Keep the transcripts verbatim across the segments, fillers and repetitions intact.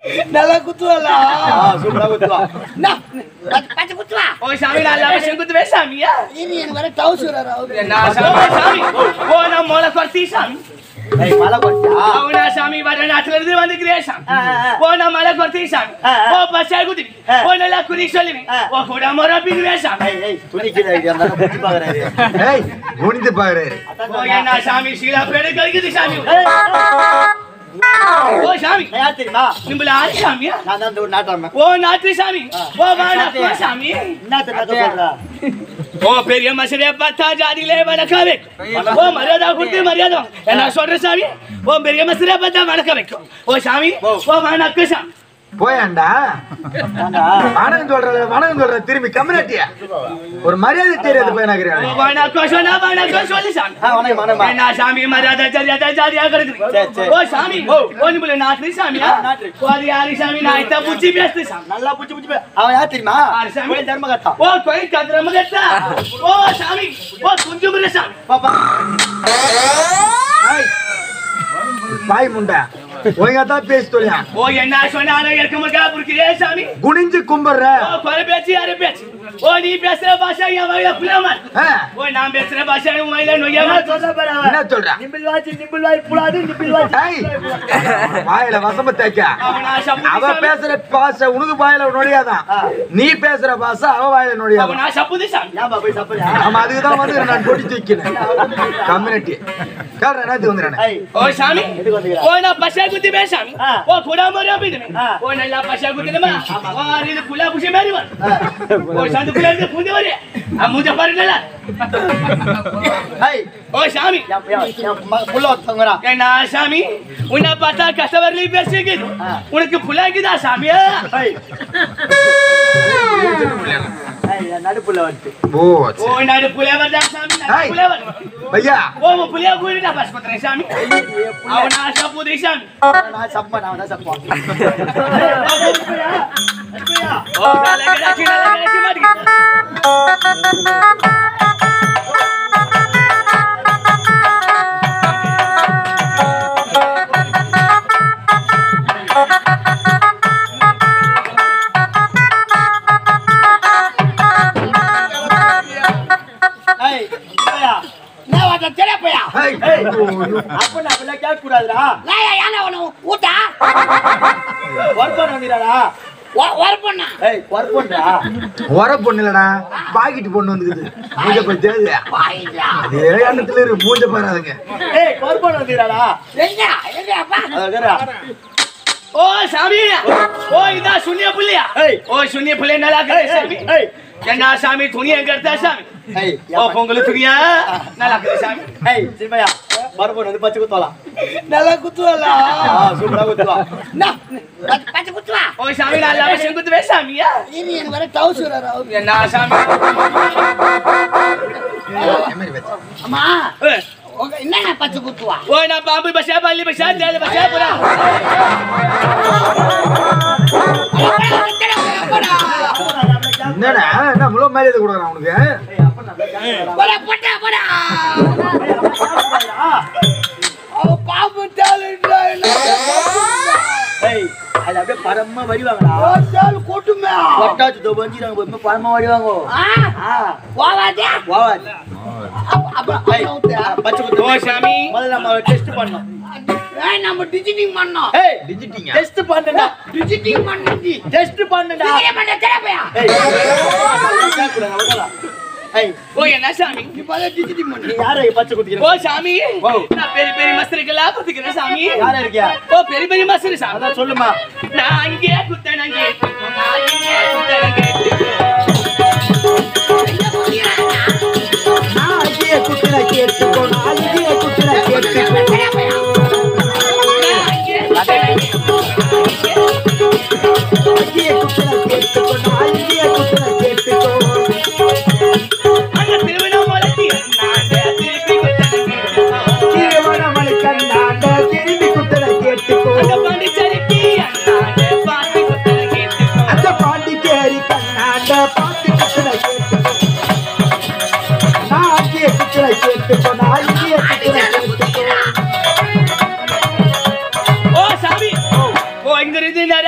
நல்லா குத்துவாளா சூப்பரா குத்துவா பச்சை குத்துவா ஓ சாமி நான் எல்லாமே செங்குத்துவே சாமியா இனி எனக்கு வர டவுஸ் வரா என்ன சாமி ஓ நான் மோள கொர்த்தி சாமி ஏய் மலை கொட்டா அவனா சாமி வர நாட்டுல இருந்து வந்துக்கிறேன் சாமி ஓ நான் மலை கொர்த்தி சாமி ஓ பச்சை குத்தி ஓ நல்லா குதி சொல்லுவி ஓ கூட மோர பிடுவே சாமி ஏய் ஏய் துணிக்கிற ஐடியா நான் குத்தி பாக்குறாரு ஏய் குனிந்து பாக்குறாரு ஓ என்ன சாமி சீலா பேடு கழிக்குது சாமி ஓ சாமி யார் தெரியுமா நிம்பல ஆளு சாமியா நான் தான் ஒரு நாட்டாம ஓ நாட்டு சாமி ஓ வாடா சாமி என்ன தெரியாத சொல்றா ஓ பெரிய மசரே பத்தா ஜாதிலே வணக்கம் வைக்கும் ஓ மரியாதை கொடுத்து மரியாதை என்ன சொல்ற சாமி ஓ பெரிய மசரே பத்தா வணக்கம் வைக்கும் ஓ சாமி ஓ வணக்கம் சாமி போயாண்டா வணக்கம் சொல்ற வணக்கம் சொல்ற திரும்பி கம்யூனிட்டியா ஒரு மரியாதை தெரியாது பையனாக்கிறேன் ஓ வணக்கம் சொன்னா வணக்கம் சொல்லு சாமி வணக்கம் வணக்கம் என்ன சாமி மரியாதை சரியாதை ஜாதியா கிடக்குது ஓ சாமி ஓ நிம்பல நாட்டு சாமியா ஓ அது யாரு சாமி நான் இத்த புச்சி பேசு சாமி நல்லா புச்சி புச்சி அவன் யார் தெரியுமா கோயில் தர்மகர்த்தா ஓ கோயில் தர்மகர்த்தா ஓ சாமி ஓ குஞ்சுமுற சாமி பாப்பா பாய் முண்டா ஒழுங்காதான் பேசி தொலையா ஓ என்ன சொன்னாலும் இருக்க முடியா புரிக்கிறே சாமி குனிஞ்சு கும்பிடுற ஓ கொலை பேச்சு யாரு பேச்சு ஓ நீ பேசுற பாஷா என் வாயில புலாமல் ஓ நான் பேசுற பாஷா உன் வாயில நொய்யாமல் என்ன சொல்ற நிம்பிள் வாச்சி நிம்பிள் வாய் புலாது நிம்பிள் வாச்சி வாயில வசம்ப தேய்க்க அவ பேசுற பாஷை உனக்கு வாயில நொழியாதான் நீ பேசுற பாஷை அவ வாயில நொழியாதான் நான் சப்புது சாமி ஏன்பா போய் சப்பறியா ஆமா அதுக்குதான் வந்து நான் பொடி தூக்கினேன் கம்யூனிட்டி கேள்ற நேத்து வந்துறேன் ஓ சாமி ஓ நான் பஷா குத்தி பேசாமி ஓ கூட மோர பிடுமே ஓ நல்லா பஷா குத்தினமா ஓ இது புலா புஷே மேரி வா ஓ சாந்து புலா இருந்து புந்து வரே आ मुझे पर ले ஹை ஓ சாமி புள்ள தங்கறா என்ன சாமி உன்னை பார்த்தா கஸ்டமர்லி பேசிக்கிது உனக்கு புலாகிதா சாமியா ஹை ஹை நடுப்புல வந்து ஓ ஓ நடுப்புல வந்தா சாமி நடுப்புல வந்தா भैया ஓ புலியா கூடிடா பாஸ் பண்றே சாமி அவன ஆசா புதி சாமி நான் சப்பா நான் சப்பா ஓ லகடா கிடா லகடா மாடி அப்ப நான் அப்படியே கேட்க கூடாதுடா நான் யானை ஒண்ணு ஊட்டா வர்பன் வந்திராடா வரப்பண்ணா ஏய் வர்பன்டா வர பொண்ணு இல்லடா பாக்கெட் பொண்ணு வந்துக்குது மூஞ்ச பத்தி அதே எண்ணத்துல இரு மூஞ்ச பாராதுங்க ஏய் வர்பன் வந்திராடா எங்க எங்க அப்பா அதடா ஓ சாமி ஓ இதா சுனிய புலியா ஏய் ஓ சுனிய புலியா நல்லா करे சாமி ஏய் என்ன சாமி துணிய करता சாமி ஏய் ஓ பொங்கல் துணியா நல்லா करे சாமி ஏய் சிமையா வர்பன் வந்து பச்சை குத்தலாம் நல்லா குத்துவாளா சூப்பரா குத்துவா பச்சை குத்துவா ஓ சாமி நல்லா செங்குத்துவே சாமியா இனி எனக்கு வர டவுஸ் வரா என்ன சாமி அம்மா என்ன பச்சை குத்துவா ஓ நான் பாம்பு பஷா பள்ளி பஷா தேல பஷா புரா என்னடா என்ன முளோ மரியாதை கொடுக்குறான் உனக்கு போடா போடா போடா அவ பாம்பு தேலடா ஏய் அது அப்படியே பரம வடிவாங்கடா ஓ தேல் கொட்டுமே கொட்டாச்சு தோ வஞ்சிராங்க போய் பரம வடிவாங்க ஆ வாவாதே வாவாது அப்ப பச்சை குத்து ஓ சாமி முதல்ல நம்ம டெஸ்ட் பண்ணோம் ஏய் நம்ம டிஜிட்டிங் பண்ணோம் ஏய் டிஜிட்டிங் டெஸ்ட் பண்ணுடா டிஜிட்டிங் பண்ணி டெஸ்ட் பண்ணுடா நீங்க பண்ண தெரியலையா ஏய் கேக்குறேன் அவங்களா ஏய் ஓ என்ன சாமி நீ பாரு டிஜிட்டிங் பண்ணி நீ யாரை பச்சை குத்திக்கிற ஓ சாமி நான் பெரிய பெரிய மஸ்தரிகளா குத்திக்கிறேன் சாமி யாரா இருக்கியா ஓ பெரிய பெரிய மஸ்தரி சாமி அத சொல்லுமா நான் அங்கே குத்தேன் அங்கே நான் இங்கே குத்தேன் அங்கே நான் அங்கே குத்தின கேட்டுக்கோ நான் அங்கே குத்தின கேட்டுக்கோ அங்கே குத்தின கேட்டுக்கோ நான் அங்கே குத்தின கேட்டுக்கோ அங்க திருவண்ணாமலைக்கு அண்ணாண்ட திருப்பி குத்தேன் திருவண்ணாமலை கண்ணாண்ட திரும்பி குத்தின கேட்டுக்கோ அந்த பாண்டிச்சேரிக்கு அண்ணாண்ட பாட்டி குத்தேன் கேட்டுக்கோ அந்த பாண்டிச்சேரி கண்ணாண்ட பாட்டி குத்தின கேட்டுக்கோ நான் அங்கே குத்தின கேட்டுக்கோ நான்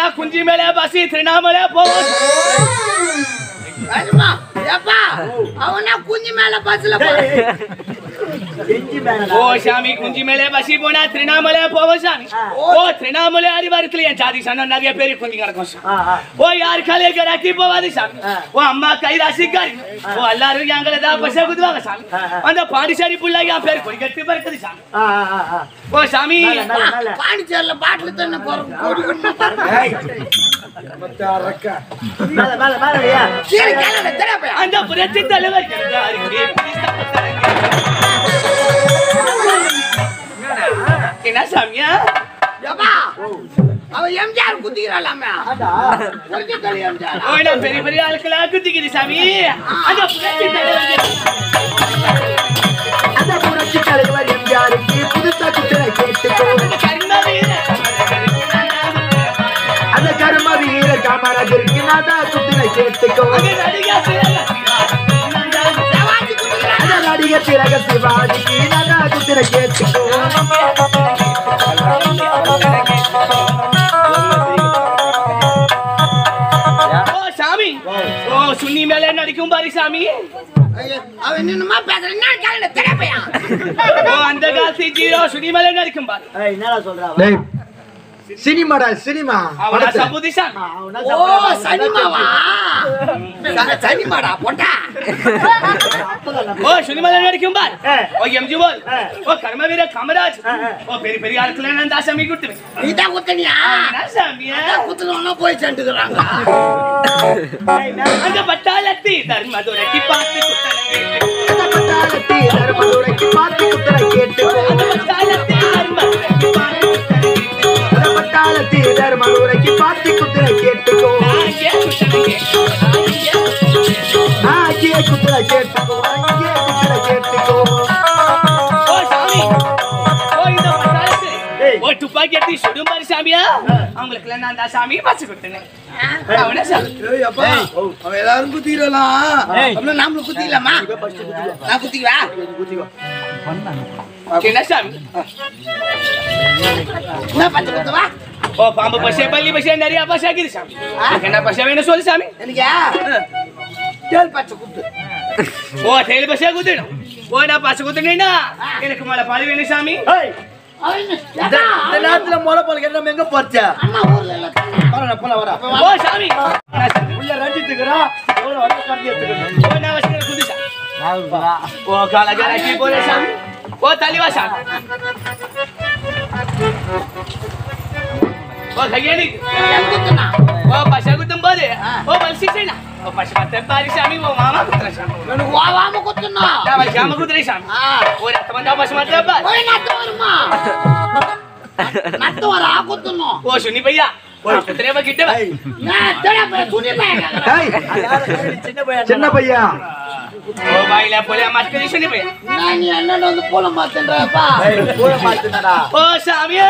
போனா குஞ்சி மேலே பசி திருநாமலே போவோம். ராஜம்மா, ஏப்பா, அவனா குஞ்சு மேல பஸ்ல போ. ஓ சாமி குஞ்சி மேலே பசி போனா திருநாமலே போவோம் சாமி. ஓ திருநாமலே அடிவாரத்துல என் ஜாதி சனம் நிறைய பேரு குஞ்சு கிடக்கும் சாமி. ஓ யார் காலே கராக்கி போவாது சாமி. ஓ அம்மா கை ராசிக்காரி. ஓ எல்லாரும் எங்களை தான் பசை குத்துவாங்க சாமி. அந்த பாண்டிச்சேரி புள்ள என் பேர் கொடிக்கட்டு பறக்குது சாமி. ஓ சாமி பாண்டிச்சேரியில பாட்டில் தண்ணி போறோம். அந்த புரட்சி தலைவர் என்ன சாமியா? அவன் எம்ஜிஆர் குத்திக்கிறாளாமே. பெரிய பெரிய ஆட்களா குத்திக்கிது சாமி. அந்த புரட்சி தலைவர் அந்த புரட்சி தலைவர் எம்ஜிஆருக்கு புதுசா குத்திரை கேட்டுக்கோ. கர்ம வீர அந்த கர்ம வீர காமராஜருக்கு நாதா குத்திரை கேட்டுக்கோ. அந்த நடிகர் திலக சிவாஜிக்கு நாதா குத்திரை கேட்டுக்கோ. சாமி ஓ சுன்னி மேல நடிக்கும் பாரு சாமி. அவன் என்னமா பேசுறேன் தெரியப்பையா? ஓ அந்த காலத்து ஜீரோ சுன்னி மேல நடிக்கும் பாரு. என்னடா சொல்றா? சினிமாடா சினிமா. அவனா சபுதிஷா. ஓ சனிமாவா? சனிமாடா போட்டா. ஓ சுன்னி மேல நடிக்கும் பாரு. ஓ எம்ஜி போல். ஓ கர்ம வீர காமராஜ். ஓ பெரிய பெரிய ஆட்கள நான் தாசாமி குத்துவேன். நீதா குத்தனியா? என்ன சாமியா? குத்துறவங்க போய் சென்றுக்கறாங்க. அந்த பட்டாளத்தி தர்மதுரைக்கு பார்த்து குத்தனங்க. அந்த பட்டாளத்தி தர்மதுரைக்கு பார்த்து குத்திரை கேட்டுக்கோ. அந்த பட்டாளத்தி தர்மதுரைக்கு பார்த்து பட்டாளத்தி தர்மதுரைக்கு பார்த்து குத்திரை கேட்டுக்கோ. அங்கே குத்தனங்க. ஆகிய குத்திரை கேட்டுக்கோ. அங்கே குத்திரை கேட்டுக்கோ. ஓ சாமி ஓ இந்த பட்டாளத்தி ஓ துப்பாக்கி எடுத்து சுடும் பாரு சாமியா. அவங்களுக்கு நான் தான் சாமி பச்சை குத்துனேன். அவனே சாமி. ஏய் அப்பா, அவன் எல்லாரும் குத்திரலாம். அப்ப நாமளும் குத்திக்கலாமா? நான் குத்திக்குவா? என்ன சாமி? என்ன பச்சை குத்துவா? ஓ பாம்பு பசை பள்ளி பசை நிறைய பசை ஆகிது சாமி. என்ன பசை வேணும் சொல்லு சாமி. எனக்கு தேல் பச்சை குத்து. ஓ தேல் பசை குத்தணும். ஓ நான் பசை குத்துனேனா எனக்கு மேல பால் வேணும் சாமி. இந்த நேரத்துல மொளை பால் என்ன எங்க போச்சா? அம்மா ஊர்ல எல்லாம் வரடா போல வர. ஓ சாமி உள்ள ரஞ்சித்துக்குறா. எவ்வளவு வந்து கட்டி எடுத்துக்கணும். ஓ நான் வசன குதிசா. ஓ கால கராக்கி போறே சாமி. ஓ தலிவா சாமி. ஓ கையடி குத்துனா. ஓ பசை குத்தும் போது ஓ பல்சி செய்யலாம். ஓ பசை மத்த பாரி சாமி ஓ மாமா குத்துற சாமி. எனக்கு வாவாம குத்துனா. நான் வச்சாம குத்துறே சாமி. ஓ ரத்த வந்தா பசை மத்த பாரி. ஓய் நட்டு வருமா? நட்டு வரா குத்துனோம். ஓ சுனி பையா ஓ குத்துறே கிட்ட வா. நான் தெரியப்ப துணி பையன். சின்ன பையன் சின்ன பையன். ஓ பாயில போல மாஸ்கரி சுனி பையா. நான் நீ அண்ணன் வந்து போல மாத்தேன்றப்பா. போல மாத்துனடா. ஓ சாமியா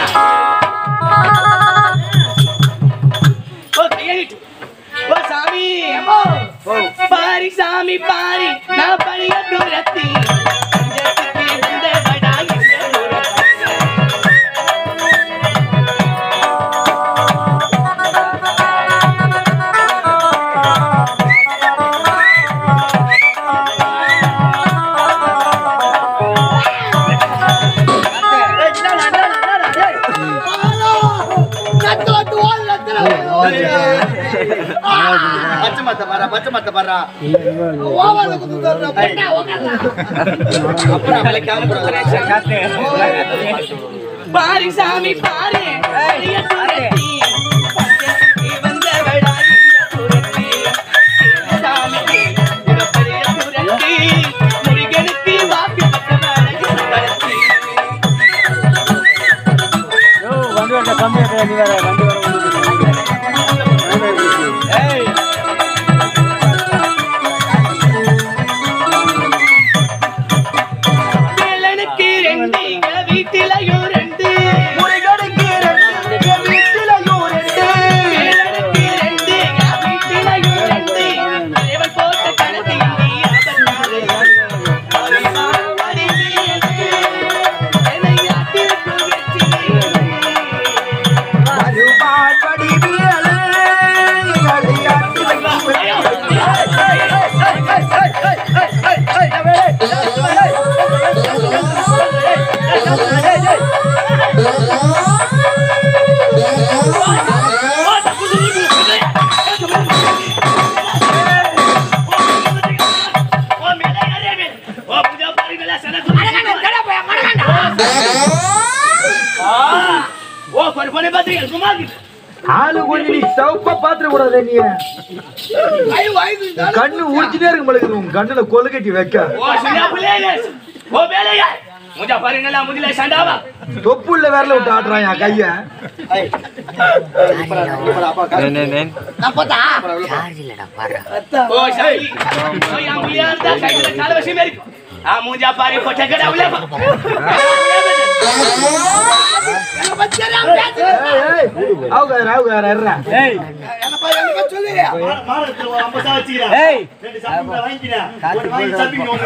ஓ கையடி ஓ சாமி பாரி சாமி பாரி நான் பணிய துரத்தி ஜெகத்தி வந்த படாய் பச்சை மத்த பாரா பச்சை மத்த பாரா. ஓவால குத்துறா போடா ஓகல. அப்புறம் அவளை கேமரா குத்துறே பாரி சாமி பாரி பணிய துரத்தி ஜெகத்தி வந்த படாய் துரத்தி சாமி இவ பணிய துரத்தி முருகனுக்கு வாக்கு பட்டமான கடத்தி. யோ வண்டி வண்டி கம்மியா நீ வேற வண்டி வர ஏய் வேலனுக்கு ரெண்டு வீட்டிலையும் ரெண்டு முருகனுக்கு ரெண்டு வீட்டிலையும் ஆளு கொஞ்சம் நீ சவுப்பா பாத்துட கூடாது நீ கண்ணு உடிச்சுட்டே இருக்கு உங்களுக்கு உன் கண்ணுல கொலு கட்டி வைக்க தொப்புள்ள விரல விட்டு ஆடுறான் என் கைய मुझे पारी पोछा कर आवले आओ गया आओ गया रहा ஏய் என்னப்பா என்னப்பா சொல்லு மாரத்துல ஐம்பது வச்சிரா ஏய் ரெண்டு சாப்பிட்டு வாங்கினா ஒரு வாங்கி சாப்பிட்டு நோ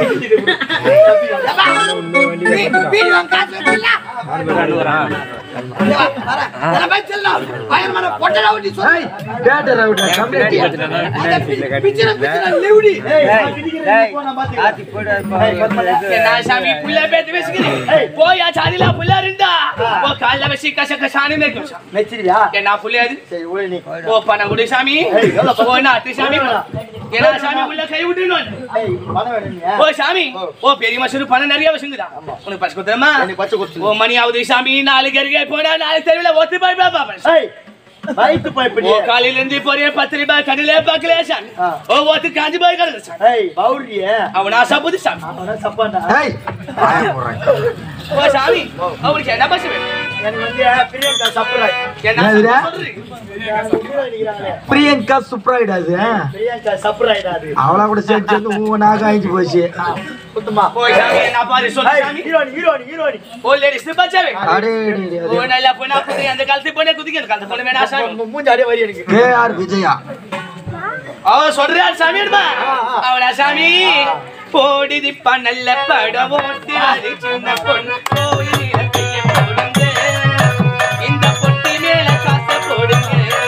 நீ வீடியோ காசு இல்ல வர என்னப்பா சொல்லு பயமான பொட்டல ஓடி சொல்லு டேட்டர் அவுட் கம்ப்ளீட் பிச்சர பிச்சர லிவுடி ஏய் போனா பாத்து ஆத்தி போடு ना शामी पुल्ला पे दिवस की वो या चालीला पुल्ला रिंदा वो काला बसी कशा कशाने में क्यों மெச்சிரியா के ना पुल्ले சரி ஓடி நீ वो पना गुडी शामी वो ना ती शामी के ना शामी पुल्ला कई उड़ी नो ஏய் பணம் வேணும்யா वो शामी वो पेरी मशरू पना नरिया वसिंगदा उन पछको दमा நீ பச்சை கொடுத்து वो मनी आवदी शामी नाले गरगे पोना नाले तेरविला ओती बाई बाबा ஏய் வயித்து போய்ப்படி वो काली लंदी पोरे पत्री बा कडले बकले शामी ओ वो ती कांजी बाई कर ஏய் பௌரியே அவனா சபுதி शामी அவன சப்பாடா ஏய் ஆய போறாங்க वो शामी और क्या ना बस எனக்கு வந்து பிரியங்கா சப்ராய் क्या ना என்னதுடா? சொல்றீ பிரியங்கா சுப்ராய்டா அது பிரியங்கா சப்ராய்டா அது அவளா கூட சேர்த்து சேர்ந்து ஊனாக ஆயிச்சு போச்சு குத்துமா वो शामी ना पारी सोल ஏய் शामी ஹீரோனி ஹீரோனி ஹீரோனி ओ लेडीज से बचावे அடே ओ नैला पुना पुनी अंदर कालती पुने कुदी के कालती पुने में ना शामी மூஞ்சி அடே வரி எனக்கு கே ஆர் விஜயா ओ சொல்றா சாமி பா அவளா சாமி போடி திப்ப நல்ல பட ஓட்டி அது சின்ன பொண்ணு கோயிலில கைய போடுங்க இந்த பொட்டி மேல காசை போடுங்க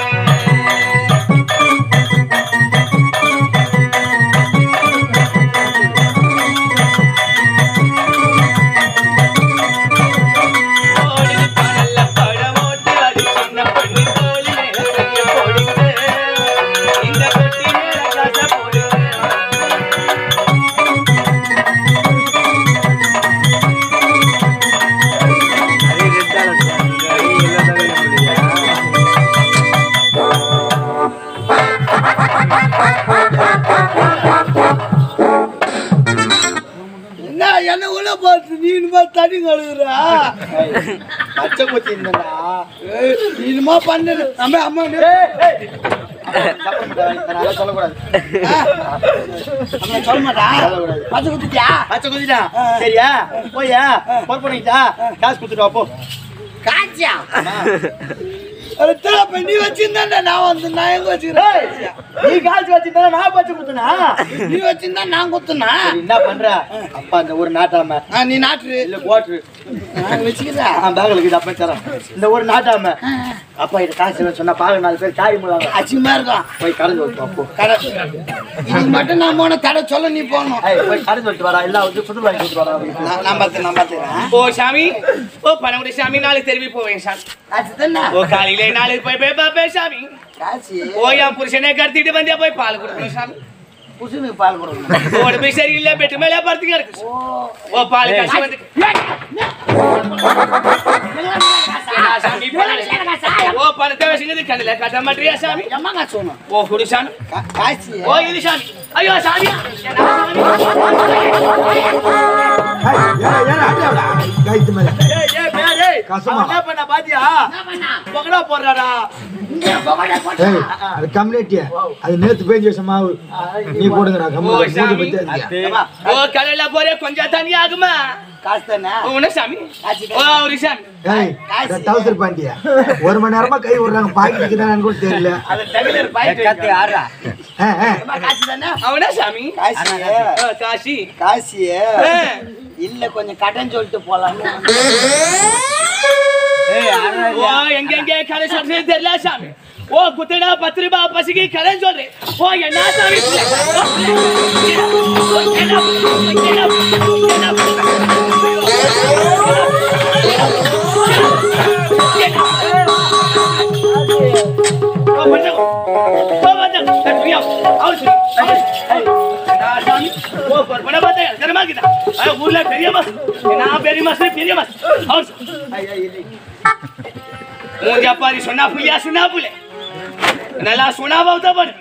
போடி திப்ப நல்ல பட ஓட்டி அது சின்ன பொண்ணு கோயிலில கைய போடுங்க இந்த பொட்டி மேல காசை போடுங்க என்ன என்ன உள்ள போட்டு நீ இனிமே தண்ணி கழுகுறா பச்சை குத்தி இருந்தா நீ இனிமே பண்ணு நம்ம அம்மா நீ- அதனால சொல்லக்கூடாது அம்மா சொல்ல மாட்டா பச்சை குத்திட்டியா பச்சை குத்திட்டா சரியா போயா போர் பண்ணிட்டா காசு குத்துட்டு வா போ காய்ச்சியா அட திருப்ப நீ வச்சிருந்தா நான் வந்து நான் எங்க வச்சுக்கிறேன் நீ காசு வச்சிருந்தா நான் பச்சை குத்துனா நீ வச்சிருந்தா நான் குத்துனா என்ன பண்ற அப்பா இந்த ஒரு நாட்டாம ஆ, நீ நாட்டு இல்ல கோட்ரு நான் வச்சுக்கிறேன் நான் பேக்ல இருக்குது அப்ப தரேன் இந்த ஒரு நாட்டாம அப்பா இது காசு இல்லைன்னு சொன்னா பாக்க நாலு பேர் காய் முழுவாங்க அசிங்கமா இருக்கும் போய் கடன் சொல்லிட்டு வா, போ கடை இது மட்டும் நான் போன தடை சொல்ல நீ போகணும் ஏய், போய் கடன் சொல்லிட்டு வரா எல்லாம் வந்து புது வாங்கி கொடுத்து வரா நான் நான் பார்த்து நான் பார்த்துக்கிறேன் ஓ சாமி ஓ பணமுடி சாமி நாளைக்கு திரும்பி போவேன் சாமி காசு தானே ஓ காலையில நாளைக்கு போய் போய் பாப்பே சாமி காசு ஓ என் புருஷனே கடத்திட்டு வந்தியா போய் பால் கொடுக்கணும் சாமி புசுனுக்கு பால் கொடுக்கணும் உடம்பு சரியில்லை பெட்டு மேலே படுத்துக்க இருக்கு ஓ பால் காசு வந்து என்ன சாமி பணம்? ஓ பணத்தை வச்சுக்கிறது கண்ணில் கட்ட மாட்டியா சாமி எம்மா காசு வேணும் ஓ குடி சாமி கா- காசு ஓ இது சாமி ஐயோ சாமி என்ன சாமி? கைத்து மேல ஏய் ஏய் பேர் ஏய் கசமா. அவன் என்ன பண்ண பாத்தியா பகடா போடுறாடா இங்க பகடை போட்டு ஏய் அது கம்யூனிட்டியா அது நேத்து பேஞ்சு வருஷம் மாவு நீ போடுங்கடா ஓ, கம்யூனிட்டி சாமி. மூஞ்சி பத்தி ஏம்மா, ஓ கடையில போறே கொஞ்சம் தண்ணி ஆகுமா காசு தானே உன சாமி ஓ ஒரு சாமி ஏய் டவுசர் பாண்டியா ஒரு மணி நேரமா கை விடுறாங்க பாக்கெட்டுக்கு தான் கூட தெரியல அது டெகுலர் பாயிண்ட் கத்தி ஆடுறா ஆ, ஆ. காசு தானே அவனா சாமி காசு ஓ, காசி காசு ஆ. இல்ல கொஞ்சம் கடன் சொல்லிட்டு போலாம்னு ஓ எங்க எங்க கடை சொல்றது தெரியல சாமி ஓ குத்தடா பத்து ரூபாய் பசிக்கு கடை சொல்றேன் ஓ என்ன சாமி ஓ, என்ன? என்ன? என்ன? ஊர்ல பெரிய பஸ் நான் பெரிய மாஸ் பெரிய மாஸ் மூஞ்சாப்பாரி சொன்னா புள்ளியா சொன்னா புள்ளே நல்லா சுனாவா தான் பண்ணு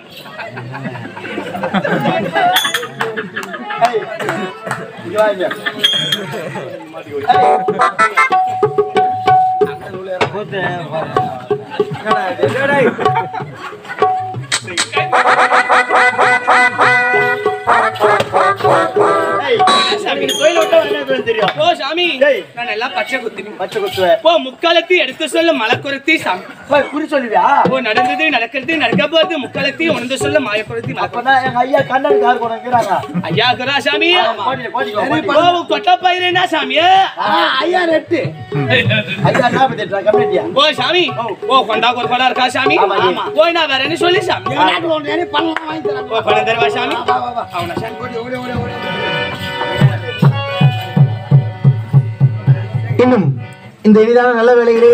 முக்காலத்தி எடுத்து சொல்ல மலக்குறத்தி குறி சொல்லுவியா நடந்தது நடக்கிறது நடக்க போறது முக்காலத்தி உணர்ந்து சொல்ல மாயக்குறத்தி எங்க ஐயா கண்ணனுக்கு யார் கொண்டாங்க ஐயா குரா சாமி கொட்ட பயிரா சாமியா ஐயா ரெட்டு ஐயா நாற்பத்தி கம்யூனிட்டியா ஓ சாமி ஓ கொண்டா ஒரு கொண்டா இருக்கா சாமி ஓ நான் வேற என்ன சொல்லி சாமி பணம் வாங்கி தரேன் ஓ பணம் தருவா சாமி அவன சாமி ஓடி ஓடி ஓடி ஓடி இன்னும் இந்த இனிதான நல்ல வேளையிலே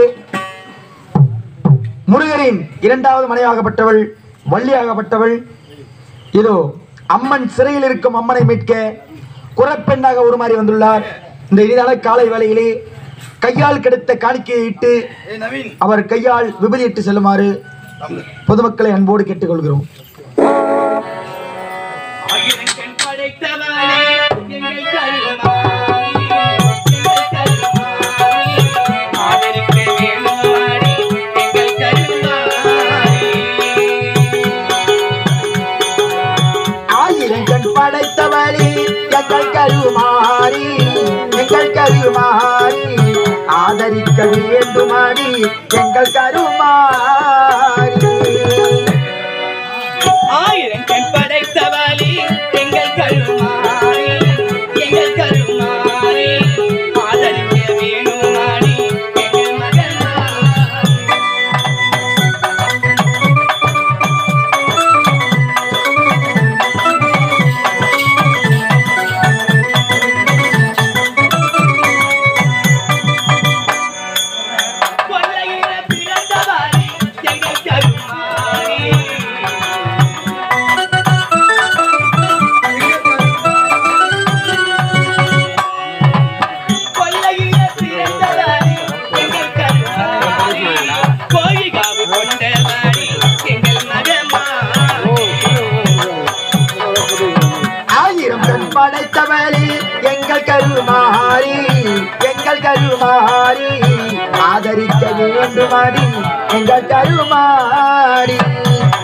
முருகரின் இரண்டாவது மனையாகப்பட்டவள் வள்ளியாகப்பட்டவள் இதோ அம்மன் சிறையில் இருக்கும் அம்மனை மீட்க குறப்பெண்ணாக உருமாறி வந்துள்ளார். இந்த இனிதான காலை வேளையிலே கையால் கிடைத்த காணிக்கையை இட்டு அவர் கையால் விபதியிட்டு செல்லுமாறு பொதுமக்களை அன்போடு கேட்டுக்கொள்கிறோம். படைத்தவளே எங்கள் கருமாறி எங்கள் கருமாறி ஆதரிக்க வேண்டுமாடி எங்கள் கருமாறி ஆயிரம் கண் படைத்தவளே எங்கள் கருமாறி எங்கள் கருமாறி ஆதரிக்க வேண்டுமாடி எங்கள் மகன் படைத்தவளே எங்கள் கருமாறி எங்கள் கருமாறி ஆதரிக்க வேண்டுமாடி எங்கள் கருமாறி